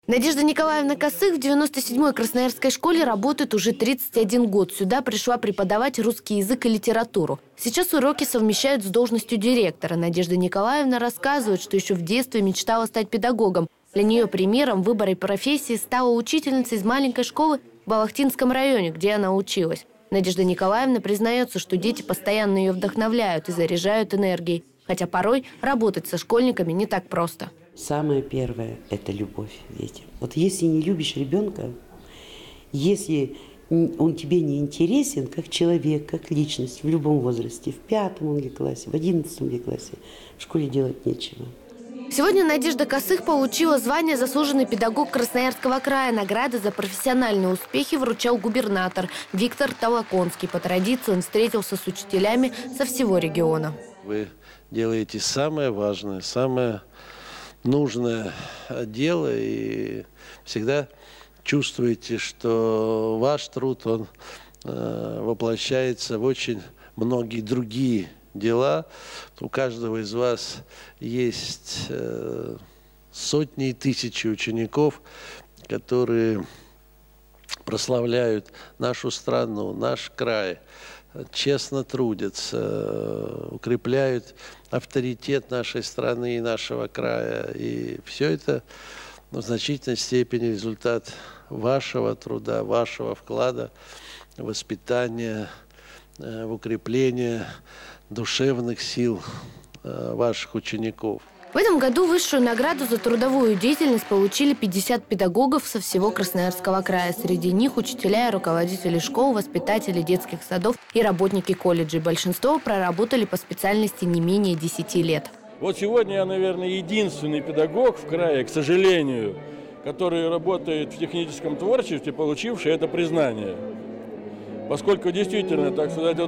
Надежда Николаевна Косых в 97-й Красноярской школе работает уже 31 год. Сюда пришла преподавать русский язык и литературу. Сейчас уроки совмещают с должностью директора. Надежда Николаевна рассказывает, что еще в детстве мечтала стать педагогом. Для нее примером выбора профессии стала учительница из маленькой школы в Балахтинском районе, где она училась. Надежда Николаевна признается, что дети постоянно ее вдохновляют и заряжают энергией. Хотя порой работать со школьниками не так просто. Самое первое – это любовь к детям. Вот если не любишь ребенка, если он тебе не интересен как человек, как личность в любом возрасте, в 5 классе, в 11 классе, в школе делать нечего. Сегодня Надежда Косых получила звание «Заслуженный педагог Красноярского края». Награды за профессиональные успехи вручал губернатор Виктор Толоконский. По традиции он встретился с учителями со всего региона. Вы делаете самое важное, самое нужное дело и всегда чувствуете, что ваш труд, он воплощается в очень многие другие дела. У каждого из вас есть сотни и тысячи учеников, которые прославляют нашу страну, наш край, честно трудятся, укрепляют авторитет нашей страны и нашего края. И все это в значительной степени результат вашего труда, вашего вклада в воспитание, в укрепление душевных сил ваших учеников. В этом году высшую награду за трудовую деятельность получили 50 педагогов со всего Красноярского края. Среди них учителя и руководители школ, воспитатели детских садов и работники колледжей. Большинство проработали по специальности не менее 10 лет. Вот сегодня я, наверное, единственный педагог в крае, к сожалению, который работает в техническом творчестве, получивший это признание. Поскольку действительно, так сказать,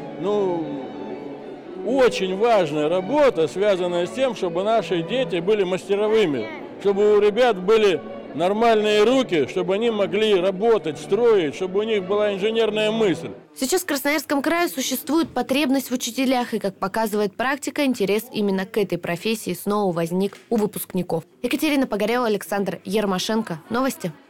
очень важная работа, связанная с тем, чтобы наши дети были мастеровыми, чтобы у ребят были нормальные руки, чтобы они могли работать, строить, чтобы у них была инженерная мысль. Сейчас в Красноярском крае существует потребность в учителях, и, как показывает практика, интерес именно к этой профессии снова возник у выпускников. Екатерина Погорелова, Александр Ермашенко. Новости.